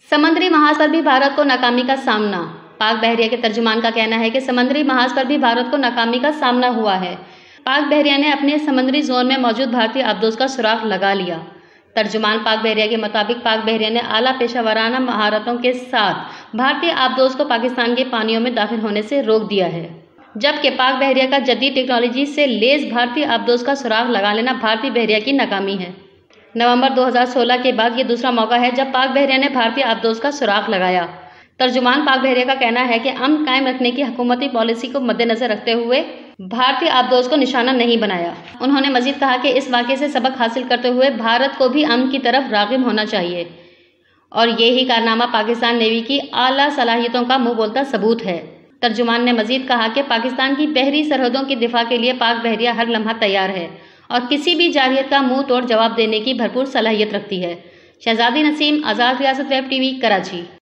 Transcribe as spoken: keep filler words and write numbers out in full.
समुद्री महाज पर भी भारत को नाकामी का सामना। पाक बहरिया के तर्जुमान का कहना है कि समुद्री महाज पर भी भारत को नाकामी का सामना हुआ है। पाक बहरिया ने अपने समुद्री जोन में मौजूद भारतीय आबदोज का सुराग लगा लिया। तर्जुमान पाक बहरिया के मुताबिक पाक बहरिया ने आला पेशेवराना महारतों के साथ भारतीय आबदोज को पाकिस्तान के पानियों में दाखिल होने से रोक दिया है, जबकि पाक बहरिया का जदीद टेक्नोलॉजी से लेस भारतीय आबदोज का सुराग लगा लेना भारतीय बहरिया की नाकामी है। नवंबर दो हज़ार सोलह के बाद ये दूसरा मौका है जब पाक बहरिया ने भारतीय आबदोज का सुराग लगाया। तर्जुमान पाक बहरिया का कहना है कि अमन कायम रखने की हुकूमती पॉलिसी को मद्देनजर रखते हुए भारतीय आबदोज को निशाना नहीं बनाया। उन्होंने मजीद कहा कि इस वाक़े से सबक हासिल करते हुए भारत को भी अमन की तरफ राग़िब होना चाहिए और यही कारनामा पाकिस्तान नेवी की आला सलाहियतों का मुंह बोलता सबूत है। तर्जुमान ने मजीद कहा कि पाकिस्तान की बहरी सरहदों की दिफा के लिए पाक बहरिया हर लम्हा तैयार है और किसी भी जारहियत का मुंह तोड़ जवाब देने की भरपूर सलाहियत रखती है। शहजादी नसीम, आज़ाद रियासत वेब टीवी, कराची।